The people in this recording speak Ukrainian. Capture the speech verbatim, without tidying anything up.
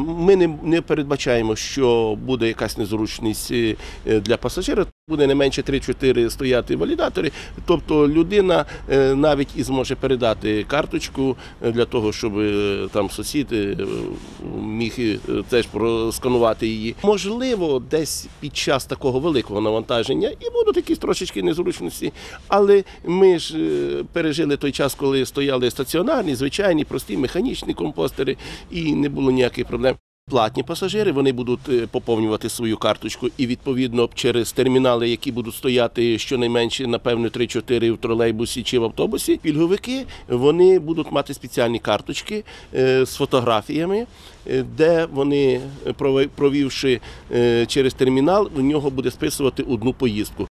Ми не, не передбачаємо, що буде якась незручність для пасажира. Буде не менше три-чотири стояти валідатори, тобто людина навіть і зможе передати карточку для того, щоб там сусід міг теж просканувати її. Можливо, десь під час такого великого навантаження і будуть якісь трошечки незручності, але ми ж пережили той час, коли стояли стаціонарні, звичайні, прості, механічні компостери і не було ніяких проблем. Платні пасажири, вони будуть поповнювати свою карточку і, відповідно, через термінали, які будуть стояти щонайменше, напевно, три-чотири в тролейбусі чи в автобусі, пільговики, вони будуть мати спеціальні карточки з фотографіями, де вони, провівши через термінал, у нього буде списувати одну поїздку.